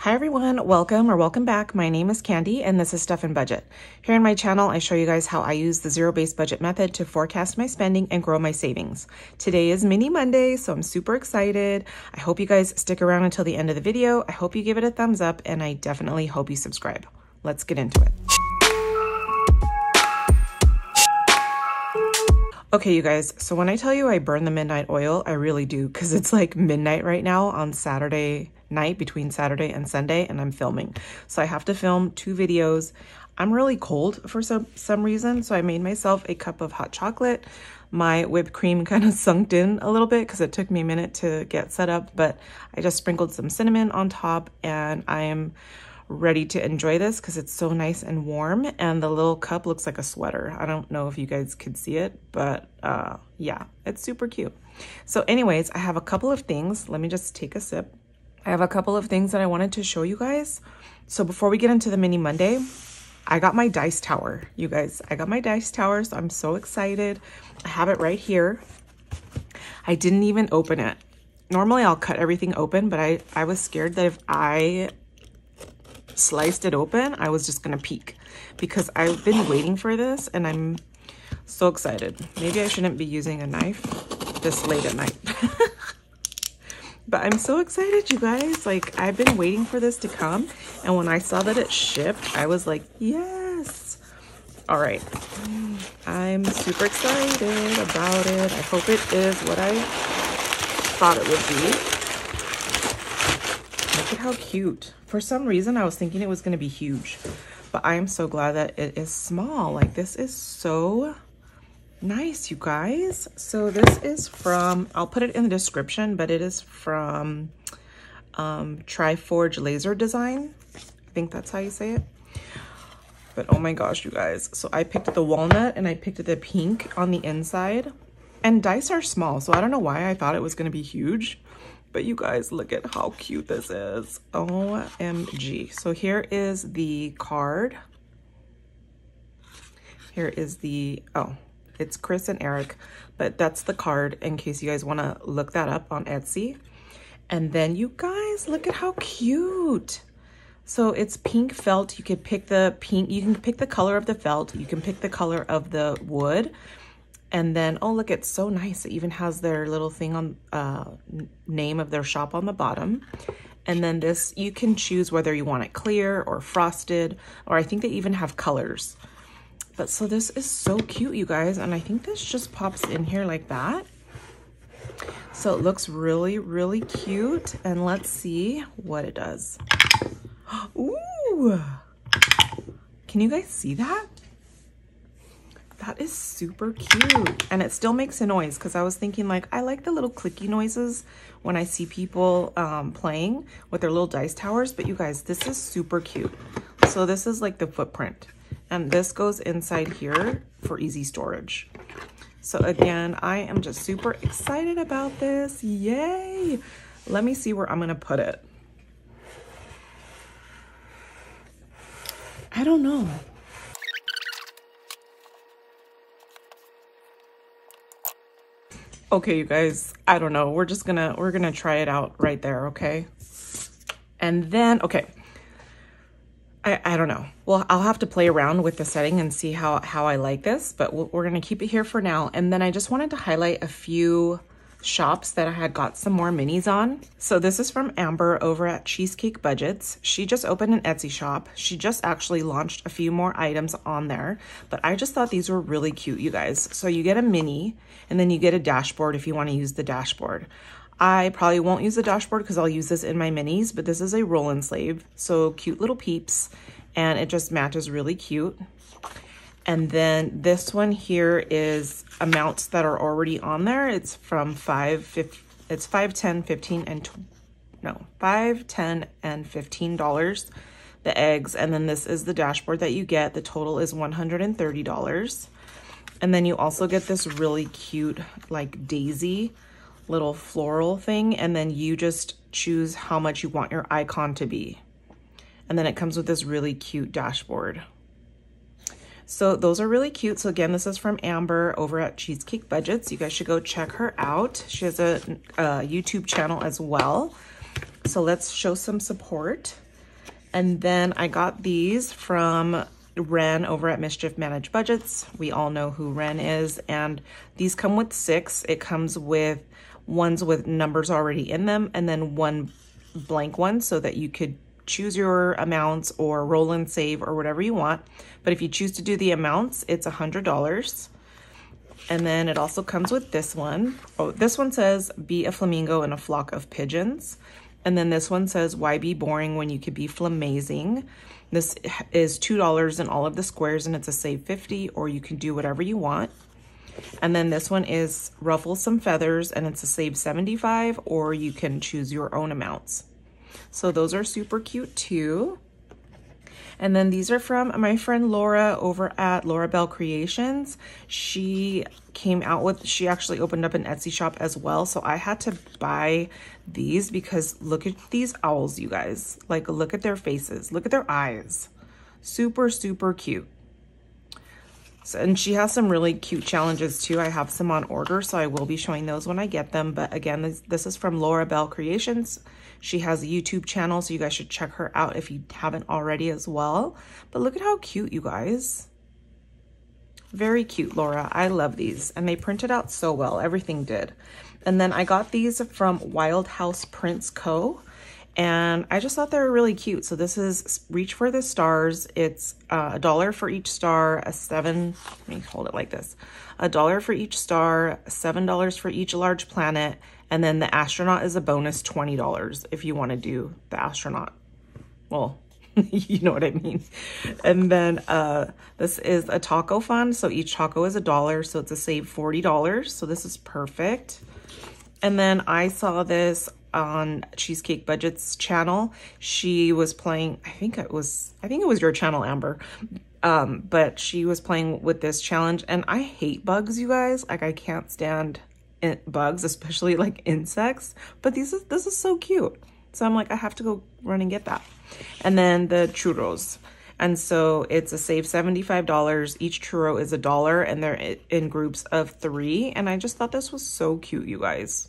Hi everyone, welcome back. My name is Candy and this is Stuff and Budget. Here on my channel, I show you guys how I use the zero-based budget method to forecast my spending and grow my savings. Today is Mini Monday, so I'm super excited. I hope you guys stick around until the end of the video. I hope you give it a thumbs up and I definitely hope you subscribe. Let's get into it. Okay, you guys, so when I tell you I burn the midnight oil, I really do, because it's like midnight right now on Saturday night, between Saturday and Sunday, and I'm filming. So I have to film 2 videos. I'm really cold for some reason, so I made myself a cup of hot chocolate. My whipped cream kind of sunk in a little bit because it took me a minute to get set up, but I just sprinkled some cinnamon on top, and I am ready to enjoy this because it's so nice and warm, and the little cup looks like a sweater. I don't know if you guys could see it, but yeah, it's super cute. So anyways, I have a couple of things. Let me just take a sip. I have a couple of things that I wanted to show you guys. So before we get into the Mini Monday, I got my dice tower, you guys. I got my dice tower, so I'm so excited. I have it right here. I didn't even open it. Normally I'll cut everything open, but I was scared that if I sliced it open, I was just gonna peek, because I've been waiting for this and I'm so excited. Maybe I shouldn't be using a knife this late at night. But I'm so excited, you guys. Like, I've been waiting for this to come, and when I saw that it shipped, I was like, yes. All right, I'm super excited about it. I hope it is what I thought it would be. Look at how cute. For some reason, I was thinking it was going to be huge, but I am so glad that it is small. Like, this is so nice, you guys. So this is from, I'll put it in the description, but it is from Triforge Laser Design. I think that's how you say it. But oh my gosh, you guys. So I picked the walnut and I picked the pink on the inside. And dice are small, so I don't know why I thought it was going to be huge. But you guys, look at how cute this is. OMG. So here is the card. Here is the, oh, it's Chris and Eric, but that's the card in case you guys want to look that up on Etsy. And then you guys, look at how cute. So it's pink felt. You could pick the pink, you can pick the color of the felt, you can pick the color of the wood. And then, oh, look, it's so nice. It even has their little thing on, name of their shop on the bottom. And then this, you can choose whether you want it clear or frosted, or I think they even have colors. But so this is so cute, you guys. And I think this just pops in here like that. So it looks really, really cute. And let's see what it does. Ooh, can you guys see that? That is super cute. And it still makes a noise, because I was thinking, like, I like the little clicky noises when I see people playing with their little dice towers. But you guys, this is super cute. So this is like the footprint. And this goes inside here for easy storage. So again, I am just super excited about this. Yay! Let me see where I'm gonna put it. I don't know. Okay, you guys, I don't know. We're gonna try it out right there, okay? And then, okay. I don't know. Well, I'll have to play around with the setting and see how I like this, but we're gonna keep it here for now. And then I just wanted to highlight a few shops that I had got some more minis on. So this is from Amber over at Cheesecake Budgets. She just opened an Etsy shop. She just actually launched a few more items on there, but I just thought these were really cute, you guys. So you get a mini, and then you get a dashboard if you want to use the dashboard. I probably won't use the dashboard because I'll use this in my minis, but this is a roll and slave. So cute little peeps, and it just matches really cute. And then this one here is amounts that are already on there. It's from it's $5, $10, $15, and $5, $10, and $15, the eggs. And then this is the dashboard that you get. The total is $130. And then you also get this really cute, like, daisy little floral thing, and then you just choose how much you want your icon to be. And then it comes with this really cute dashboard. So those are really cute. So again, this is from Amber over at Cheesecake Budgets. You guys should go check her out. She has a YouTube channel as well. So let's show some support. And then I got these from Ren over at Mischief Managed Budgets. We all know who Ren is, and these come with 6. It comes with ones with numbers already in them and then one blank one so that you could choose your amounts or roll and save or whatever you want. But if you choose to do the amounts, it's $100. And then it also comes with this one. Oh, this one says, be a flamingo in a flock of pigeons. And then this one says, why be boring when you could be flamazing? This is $2 in all of the squares, and it's a save 50, or you can do whatever you want. And then this one is ruffle some feathers, and it's a save 75, or you can choose your own amounts. So those are super cute too. And then these are from my friend Laura over at Laura Bell Creations. She she actually opened up an Etsy shop as well. So I had to buy these because look at these owls, you guys. Like, look at their faces, look at their eyes. Super, super cute. So, and she has some really cute challenges too. I have some on order, so I will be showing those when I get them. But again, this is from Laura Bell Creations. She has a YouTube channel, so you guys should check her out if you haven't already as well. But look at how cute, you guys. Very cute, Laura. I love these. And they printed out so well. Everything did. And then I got these from Wild House Prints Co. And I just thought they were really cute. So this is Reach for the Stars. It's $1 for each star, let me hold it like this. $1 for each star, $7 for each large planet, and then the astronaut is a bonus $20 if you want to do the astronaut. Well, you know what I mean. And then this is a taco fund. So each taco is $1, so it's a save $40. So this is perfect. And then I saw this on Cheesecake Budget's channel. She was playing, I think it was your channel, Amber. But she was playing with this challenge, and I hate bugs, you guys. Like, I can't stand bugs, especially like insects. But this is so cute. So I'm like, I have to go run and get that. And then the churros. And so it's a save $75. Each churro is $1, and they're in groups of 3. And I just thought this was so cute, you guys.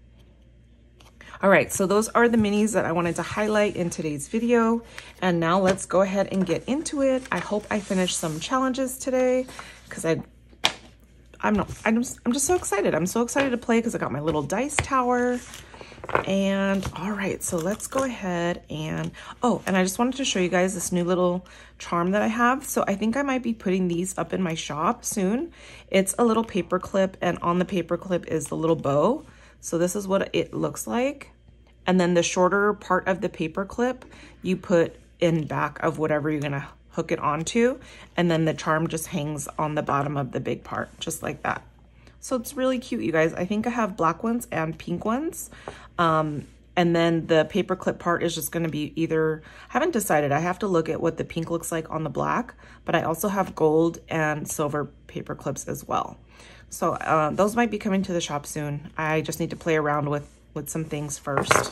All right, so those are the minis that I wanted to highlight in today's video. And now let's go ahead and get into it. I hope I finish some challenges today because I'm just so excited. I'm so excited to play because I got my little dice tower. And all right, so let's go ahead and, oh, and I just wanted to show you guys this new little charm that I have. So I think I might be putting these up in my shop soon. It's a little paper clip, and on the paper clip is the little bow. So this is what it looks like. And then the shorter part of the paper clip, you put in back of whatever you're gonna hook it onto. And then the charm just hangs on the bottom of the big part, just like that. So it's really cute, you guys. I think I have black ones and pink ones. And then the paper clip part is just gonna be either, I haven't decided. I have to look at what the pink looks like on the black, but I also have gold and silver paper clips as well. So those might be coming to the shop soon. I just need to play around with some things first.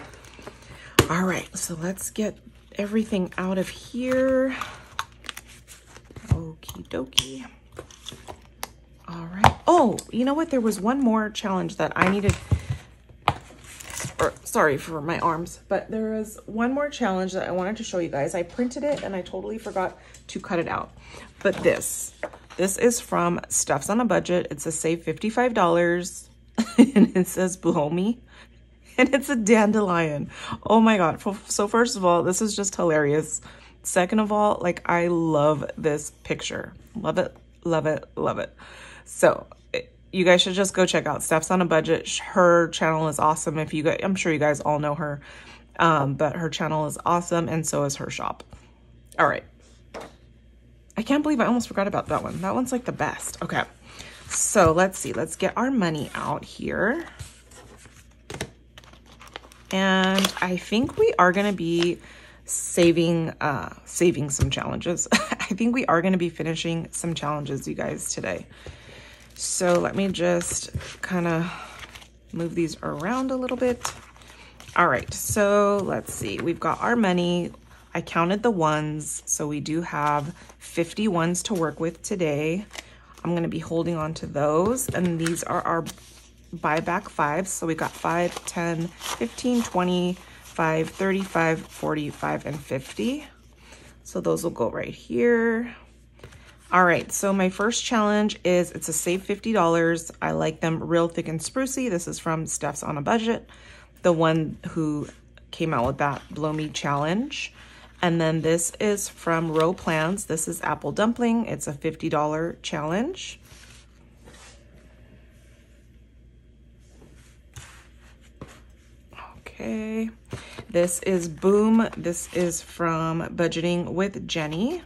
All right, so let's get everything out of here. Okie dokie. All right. Oh, you know what? There was one more challenge that I needed. Or, sorry for my arms, but there was one more challenge that I wanted to show you guys. I printed it and I totally forgot to cut it out. But this is from Stuffs on a Budget. It's a save $55 and it says blow me. And it's a dandelion. Oh my God. So first of all, this is just hilarious. Second of all, like, I love this picture. Love it, love it, love it. So you guys should just go check out Stuffs on a Budget. Her channel is awesome. If you guys, I'm sure you guys all know her, but her channel is awesome, and so is her shop. All right. I can't believe I almost forgot about that one. That one's like the best. Okay. So let's see. Let's get our money out here. And I think we are going to be saving some challenges. I think we are going to be finishing some challenges, you guys, today. So let me just kind of move these around a little bit. All right, so let's see. We've got our money. I counted the ones, so we do have 50 ones to work with today. I'm going to be holding on to those, and these are our buyback 5s. So we got 5, 10, 15, 20, 5, 35, 45, and 50. So those will go right here. All right, so my first challenge is, it's a save $50. I like them real thick and sprucey. This is from Steph's on a Budget, the one who came out with that Blow Me challenge. And then this is from Row Plans. This is apple dumpling. It's a $50 challenge. Okay, this is Boom. This is from Budgeting with Jenny.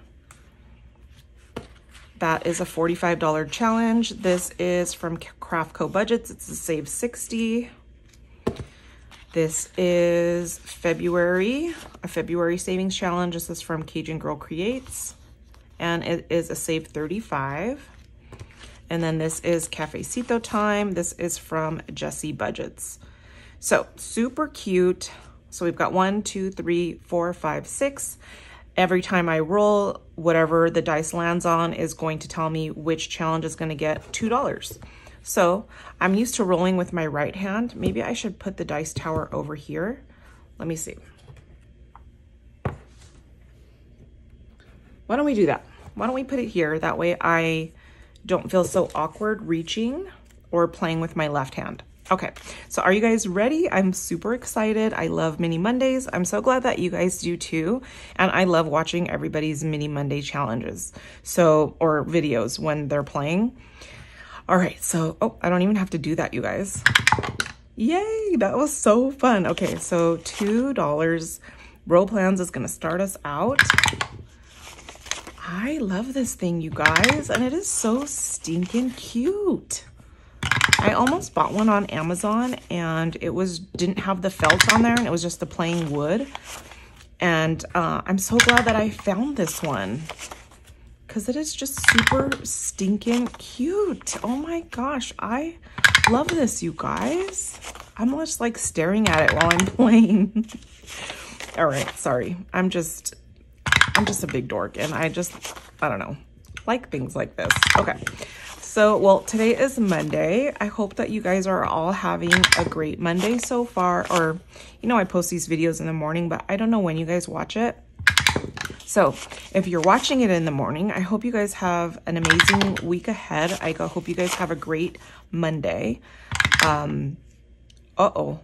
That is a $45 challenge. This is from Craftco Budgets. It's a save 60. This is February, a February savings challenge. This is from Cajun Girl Creates, and it is a save 35. And then this is Cafecito Time. This is from Jessie Budgets. So super cute. So we've got 1, 2, 3, 4, 5, 6. Every time I roll, whatever the dice lands on is going to tell me which challenge is going to get $2. So I'm used to rolling with my right hand. Maybe I should put the dice tower over here. Let me see. Why don't we do that? Why don't we put it here? That way I don't feel so awkward reaching or playing with my left hand. Okay, so are you guys ready? I'm super excited. I love Mini Mondays. I'm so glad that you guys do too. And I love watching everybody's Mini Monday challenges. So, or videos when they're playing. All right, so, oh, I don't even have to do that, you guys. Yay, that was so fun. Okay, so $2. Row Plans is gonna start us out. I love this thing, you guys, and it is so stinking cute. I almost bought one on Amazon and it didn't have the felt on there and it was just the plain wood. And I'm so glad that I found this one because it is just super stinking cute. Oh my gosh, I love this, you guys. I'm just like staring at it while I'm playing. All right, sorry. I'm just a big dork and I don't know, like things like this. Okay. So, well, today is Monday. I hope that you guys are all having a great Monday so far. Or, you know, I post these videos in the morning, but I don't know when you guys watch it. So, if you're watching it in the morning, I hope you guys have an amazing week ahead. I hope you guys have a great Monday. Uh-oh.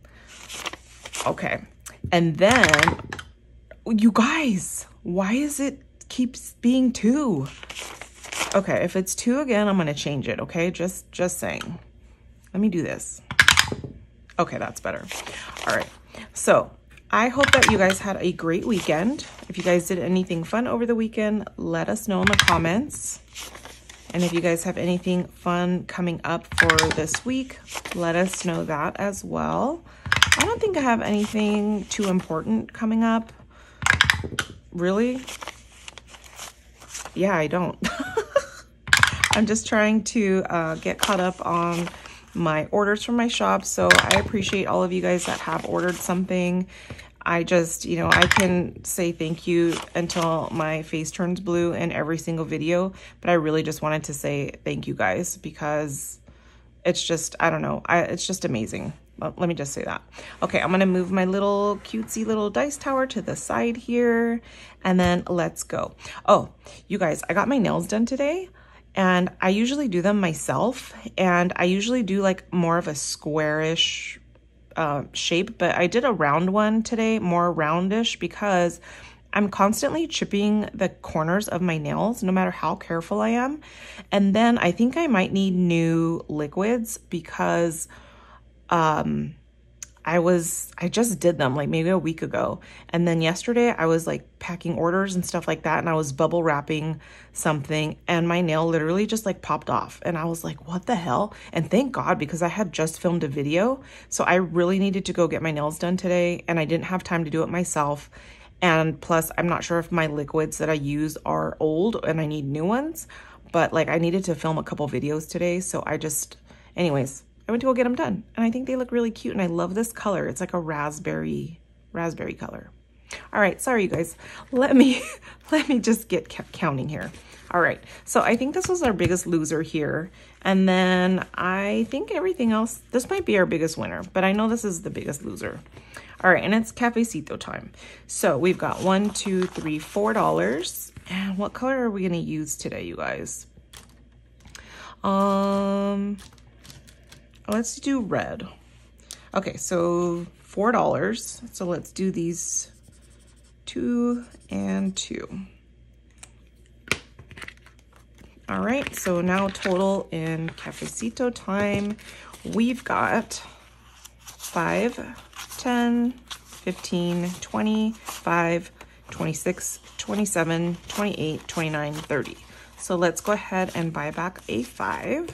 Okay. And then, you guys, why is it keeps being 2? Okay, if it's 2 again, I'm gonna change it, okay? Just saying. Let me do this. Okay, that's better. All right, so I hope that you guys had a great weekend. If you guys did anything fun over the weekend, let us know in the comments. And if you guys have anything fun coming up for this week, let us know that as well. I don't think I have anything too important coming up. Really? Yeah, I don't. I'm just trying to get caught up on my orders from my shop. So I appreciate all of you guys that have ordered something. I just, you know, I can say thank you until my face turns blue in every single video. But I really just wanted to say thank you guys because it's just, I don't know, it's just amazing. Well, let me just say that. Okay, I'm gonna move my little cutesy little dice tower to the side here and then let's go. Oh, you guys, I got my nails done today. And I usually do them myself, and I usually do like more of a squarish shape, but I did a round one today, more roundish, because I'm constantly chipping the corners of my nails, no matter how careful I am. And then I think I might need new liquids because I just did them like maybe a week ago. And then yesterday I was like packing orders and stuff like that. And I was bubble wrapping something and my nail literally just like popped off. And I was like, what the hell? And thank God, because I had just filmed a video. So I really needed to go get my nails done today and I didn't have time to do it myself. And plus I'm not sure if my liquids that I use are old and I need new ones, but like I needed to film a couple videos today. So anyways, I went to go get them done and I think they look really cute and I love this color. It's like a raspberry color. All right, sorry you guys. Let me just get counting here. All right, so I think this was our biggest loser here. And then I think everything else, this might be our biggest winner, but I know this is the biggest loser. All right, and it's Cafecito time. So we've got $1, $2, $3, $4. And what color are we gonna use today, you guys? Let's do red. Okay, so $4. So let's do these 2 and 2. All right, so now total in Cafecito time, we've got 5, 10, 15, 25, 26, 27, 28, 29, 30. So let's go ahead and buy back a 5.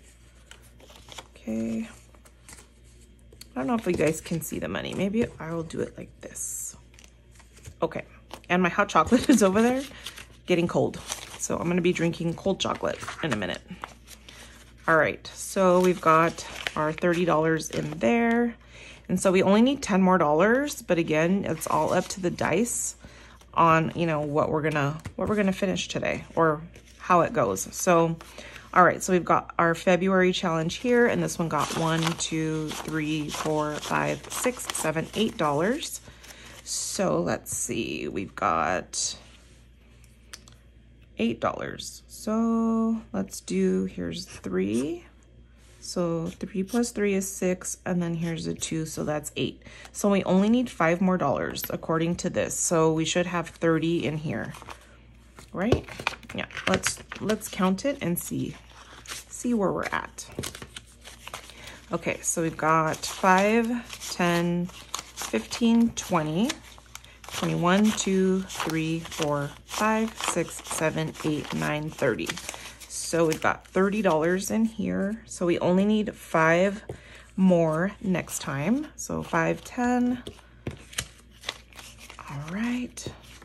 Okay. I don't know if you guys can see the money. Maybe I will do it like this. Okay, and my hot chocolate is over there getting cold. So I'm gonna be drinking cold chocolate in a minute. All right, so we've got our $30 in there. And so we only need 10 more dollars, but again, it's all up to the dice on, you know, what we're gonna finish today or how it goes. So, all right, so we've got our February challenge here, and this one got $1, 2, 3, 4, 5, 6, 7, $8. So let's see, we've got $8. So let's do, here's 3. So 3 plus 3 is 6, and then here's a 2, so that's 8. So we only need 5 more dollars according to this. So we should have 30 in here, right? Yeah, let's count it and see where we're at. Okay, so we've got 5, 10, 15, 20, 21, 2, 3, 4, 5, 6, 7, 8, 9, 30. So we've got $30 in here. So we only need 5 more next time. So 5, 10. All right.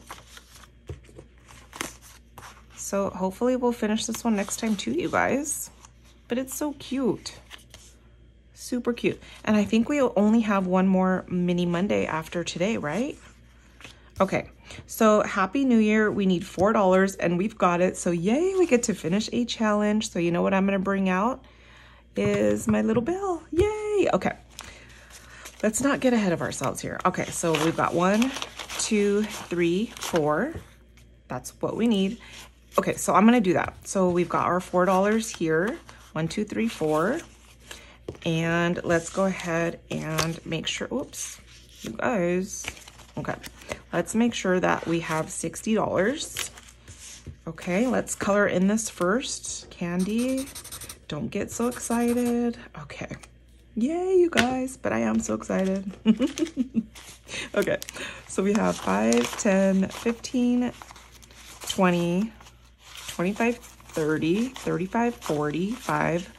So hopefully we'll finish this one next time too, you guys. But it's so cute. Super cute. And I think we'll only have one more mini Monday after today, right? Okay, so Happy New Year. We need $4 and we've got it. So yay, we get to finish a challenge. So you know what I'm gonna bring out is my little bell. Yay, okay. Let's not get ahead of ourselves here. Okay, so we've got 1, 2, 3, 4. That's what we need. Okay, so I'm gonna do that. So we've got our $4 here. 1, 2, 3, 4. And let's go ahead and make sure, oops, you guys. Okay, let's make sure that we have $60. Okay, let's color in this first. Candy, don't get so excited. Okay, yay, you guys, but I am so excited. Okay, so we have 5, 10, 15, 20, 25, 30, 35, 45,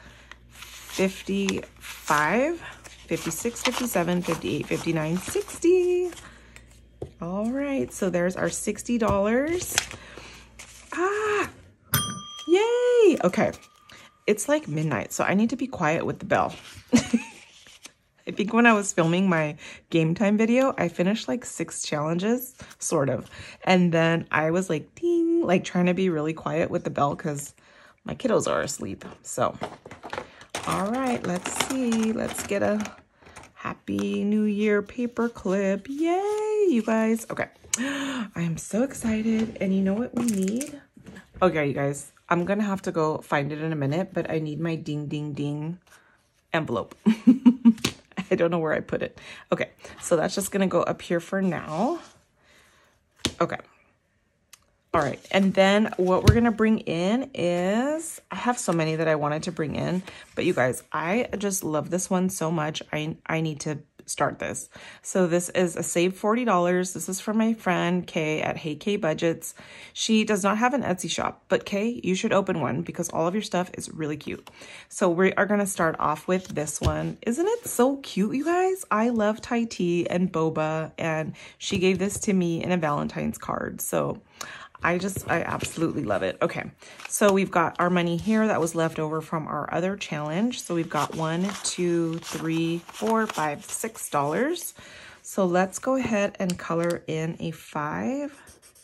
55, 56, 57, 58, 59, 60. All right, so there's our $60. Ah, yay. Okay, it's like midnight, so I need to be quiet with the bell. I think when I was filming my game time video, I finished like 6 challenges, sort of. And then I was like, ding, like trying to be really quiet with the bell because my kiddos are asleep. So, all right, let's see. Let's get a Happy New Year paper clip. Yay, you guys. Okay, I am so excited. And you know what we need? Okay, you guys, I'm gonna have to go find it in a minute, but I need my ding, ding, ding envelope. I don't know where I put it. Okay, so that's just gonna go up here for now. Okay. All right, and then what we're gonna bring in is, I have so many that I wanted to bring in, but you guys, I just love this one so much. I need to start this. So this is a save $40. This is from my friend Kay at Hey Kay Budgets. She does not have an Etsy shop, but Kay, you should open one because all of your stuff is really cute. So we are gonna start off with this one. Isn't it so cute, you guys? I love Thai tea and boba, and she gave this to me in a Valentine's card. So I absolutely love it. Okay, so we've got our money here that was left over from our other challenge. So we've got $1, 2, 3, 4, 5, $6. So let's go ahead and color in a 5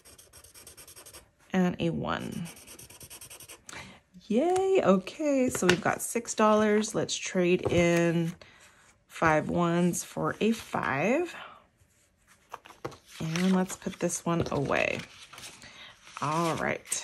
and a 1. Yay, okay, so we've got $6. Let's trade in 5 ones for a 5. And let's put this one away. All right.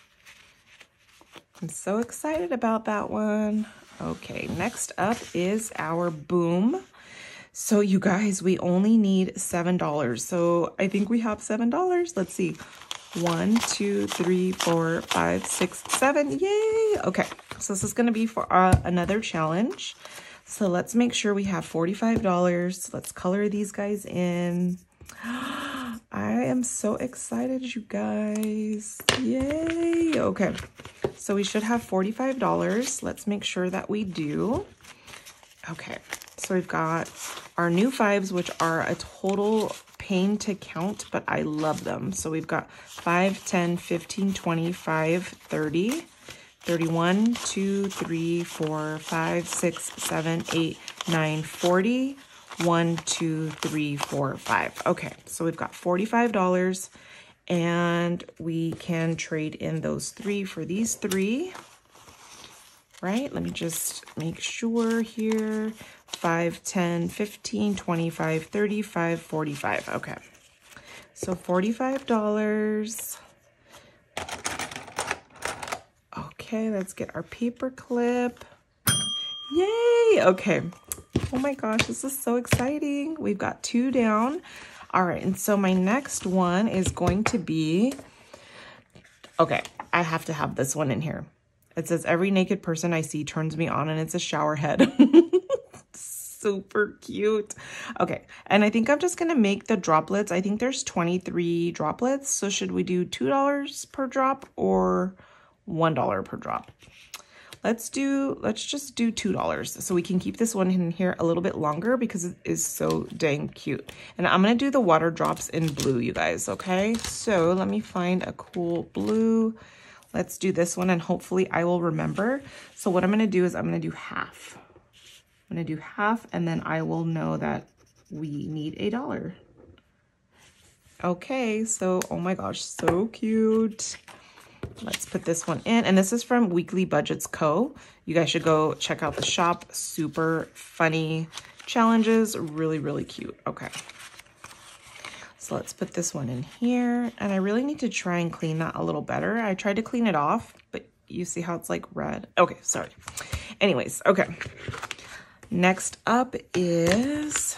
I'm so excited about that one. Okay, next up is our Boom. So you guys, we only need $7. So I think we have $7. Let's see. 1, 2, 3, 4, 5, 6, 7. Yay! Okay, so this is going to be for another challenge. So let's make sure we have $45. Let's color these guys in. I am so excited, you guys. Yay! Okay, so we should have $45. Let's make sure that we do. Okay, so we've got our new 5s, which are a total pain to count, but I love them. So we've got 5, 10, 15, 25, 30, 31, 2, 3, 4, 5, 6, 7, 8, 9, 40, 1, 2, 3, 4, 5. Okay, so we've got $45 and we can trade in those 3 for these 3. Right? Let me just make sure here. 5, 10, 15, 25, 35, 45. Okay. So $45. Okay, let's get our paper clip. Yay! Okay. Oh my gosh, this is so exciting. We've got 2 down. All right, and so my next one is going to be, okay, I have to have this one in here. It says, every naked person I see turns me on, and it's a shower head. Super cute. Okay, and I think I'm just gonna make the droplets. I think there's 23 droplets. So should we do $2 per drop or $1 per drop? Let's just do $2 so we can keep this one in here a little bit longer because it is so dang cute. And I'm gonna do the water drops in blue, you guys, okay? So let me find a cool blue. Let's do this one and hopefully I will remember. So what I'm gonna do is I'm gonna do half. I'm gonna do half and then I will know that we need $1. Okay, so oh my gosh, so cute. Let's put this one in, and this is from Weekly Budgets Co. You guys should go check out the shop. Super funny challenges, really, really cute. Okay. So let's put this one in here, and I really need to try and clean that a little better. I tried to clean it off, but you see how it's like red. Okay, sorry. Anyways, okay. Next up is,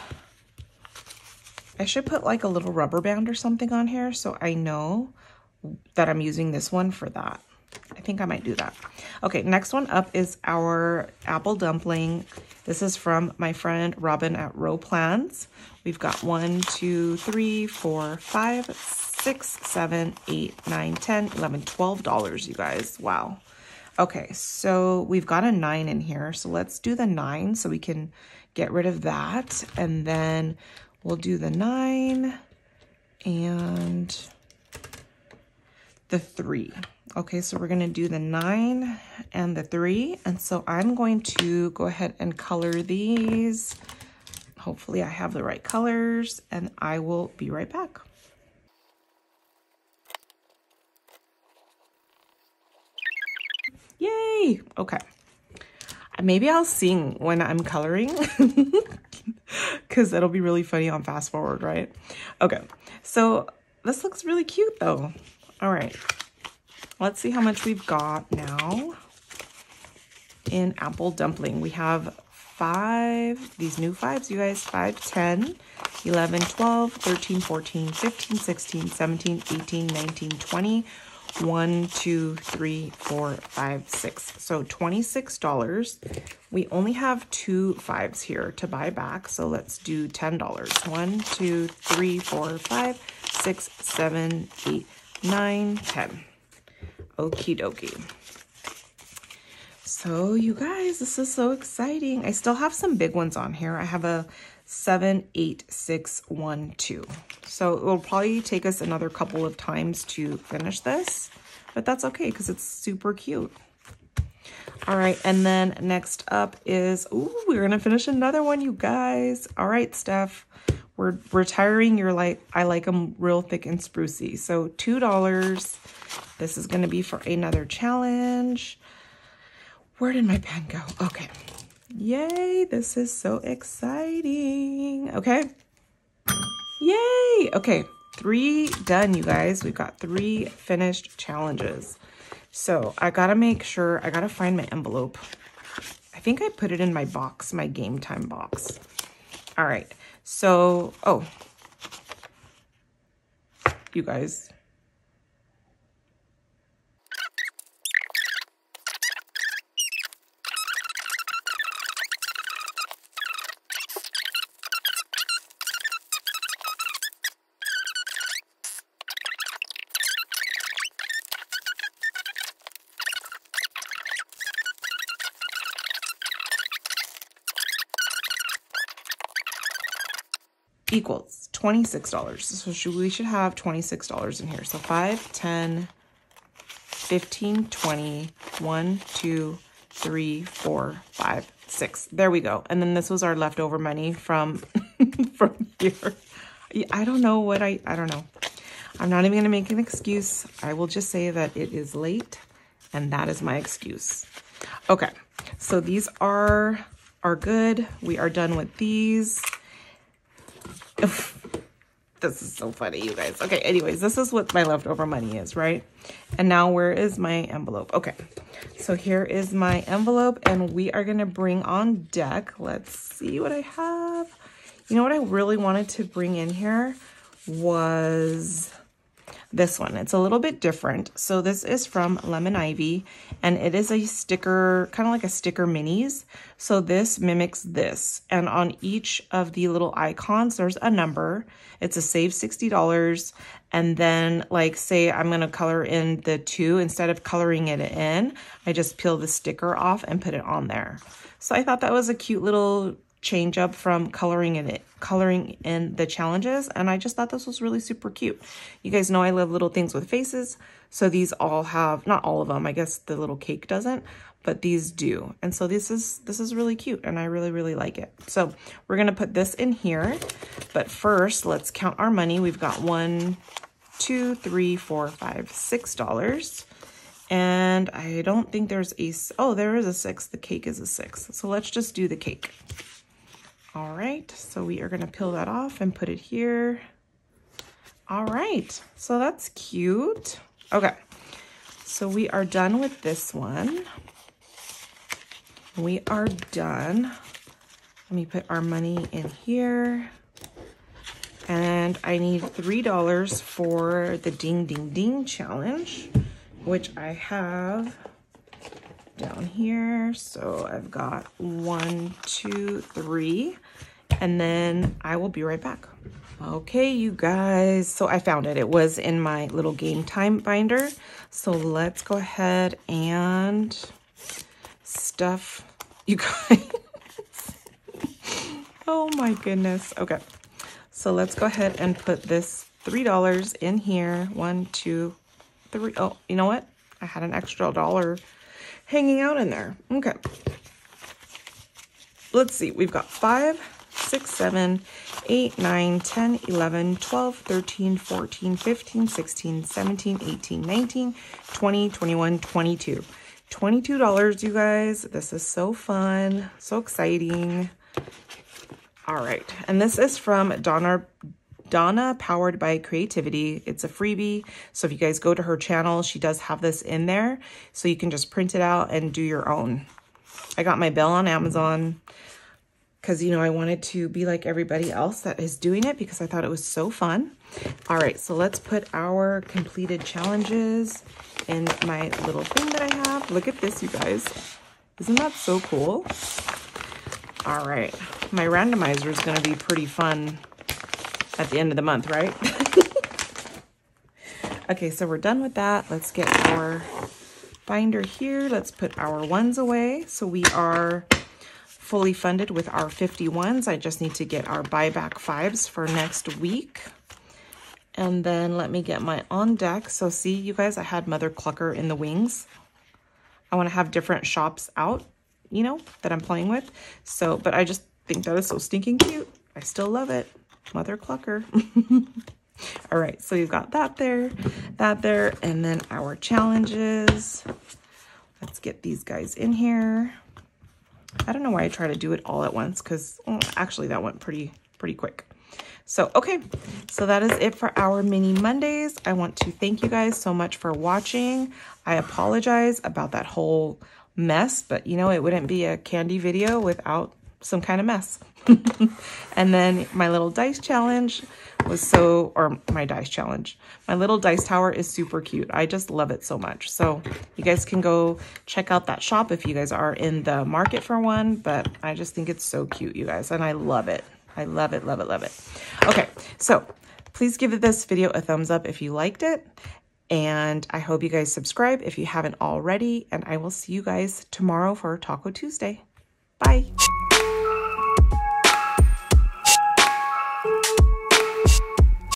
I should put like a little rubber band or something on here so I know that I'm using this one for that. I think I might do that. Okay, next one up is our apple dumpling. This is from my friend Robin at Row Plans. We've got 1, 2, 3, 4, 5, 6, 7, 8, 9, 10, 11, $12, you guys. Wow. Okay, so we've got a 9 in here. So let's do the 9 so we can get rid of that. And then we'll do the 9 and the 3. Okay, so we're gonna do the 9 and the 3. And so I'm going to go ahead and color these. Hopefully I have the right colors and I will be right back. Yay, okay. Maybe I'll sing when I'm coloring because it'll be really funny on fast forward, right? Okay, so this looks really cute though. All right, let's see how much we've got now in apple dumpling. We have 5, these new 5s, you guys, 5, 10, 11, 12, 13, 14, 15, 16, 17, 18, 19, 20, 1, 2, 3, 4, 5, 6. So $26. We only have 2 5s here to buy back. So let's do $10. 1, 2, 3, 4, 5, 6, 7, 8, 9, 10. Okie dokie. So you guys, this is so exciting. I still have some big ones on here. I have a 7, 8, 6, 1, 2. So it will probably take us another couple of times to finish this, but that's okay because it's super cute. All right, and then next up is, ooh, we're gonna finish another one, you guys. All right, Steph, we're retiring your I like them real thick and sprucey. So $2. This is gonna be for another challenge. Where did my pen go? Okay. Yay, this is so exciting. Okay. Yay. Okay, 3 done, you guys. We've got 3 finished challenges. So I gotta make sure, I gotta find my envelope. I think I put it in my box, my game time box. All right, so, oh, you guys. Equals $26. So we should have $26 in here. So 5, 10, 15, 20, 1, 2, 3, 4, 5, 6. There we go. And then this was our leftover money from from here. I don't know what I don't know. I'm not even going to make an excuse. I will just say that it is late and that is my excuse. Okay. So these are good. We are done with these. This is so funny, you guys. Okay, anyways, this is what my leftover money is, right? And now where is my envelope? Okay, so here is my envelope, and we are gonna bring on deck. Let's see what I have. You know what I really wanted to bring in here was this one. It's a little bit different. So this is from Lemon Ivy, and it is a sticker, kind of like a sticker minis. So this mimics this, and on each of the little icons, there's a number. It's a save $60, and then like say I'm gonna color in the 2, instead of coloring it in, I just peel the sticker off and put it on there. So I thought that was a cute little change up from coloring in the challenges, and I just thought this was really super cute. You guys know I love little things with faces, so these all have, not all of them, I guess the little cake doesn't, but these do. And so this is really cute, and I really like it. So we're gonna put this in here, but first let's count our money. We've got $1, 2, 3, 4, 5, $6. And I don't think there's a, oh, there is a 6. The cake is a 6. So let's just do the cake. All right, so we are gonna peel that off and put it here. All right, so that's cute. Okay, so we are done with this one. We are done. Let me put our money in here. And I need $3 for the Ding Ding Ding challenge, which I have down here. So I've got 1, 2, 3, and then I will be right back. Okay, you guys, so I found it. It was in my little game time binder. So let's go ahead and stuff, you guys. Oh my goodness. Okay, so let's go ahead and put this $3 in here. 1, 2, 3. Oh, you know what? I had an extra $1 hanging out in there. Okay. Let's see. We've got 5, 6, 7, 8, 9, 10, 11, 12, 13, 14, 15, 16, 17, 18, 19, 20, 21, 22. $22, you guys. This is so fun. So exciting. All right. And this is from Donna Powered by Creativity. It's a freebie. So if you guys go to her channel, she does have this in there. So you can just print it out and do your own. I got my bill on Amazon because, you know, I wanted to be like everybody else that is doing it because I thought it was so fun. All right, so let's put our completed challenges in my little thing that I have. Look at this, you guys. Isn't that so cool? All right, my randomizer is going to be pretty fun at the end of the month, right? Okay, so we're done with that. Let's get our binder here. Let's put our ones away. So we are fully funded with our 51s. I just need to get our buyback 5s for next week. And then let me get my on deck. So see, you guys, I had Mother Clucker in the wings. I want to have different shops out, you know, that I'm playing with. So, but I just think that is so stinking cute. I still love it. Mother Clucker. All right, so you've got that there, and then our challenges. Let's get these guys in here. I don't know why I try to do it all at once because actually that went pretty quick. So, okay, so that is it for our mini Mondays. I want to thank you guys so much for watching. I apologize about that whole mess, but you know, it wouldn't be a candy video without some kind of mess. And then my little dice challenge was my dice challenge. My little dice tower is super cute. I just love it so much. So you guys can go check out that shop if you guys are in the market for one, but I just think it's so cute, you guys, and I love it. I love it, love it, love it. Okay, so please give this video a thumbs up if you liked it. And I hope you guys subscribe if you haven't already. And I will see you guys tomorrow for Taco Tuesday. Bye.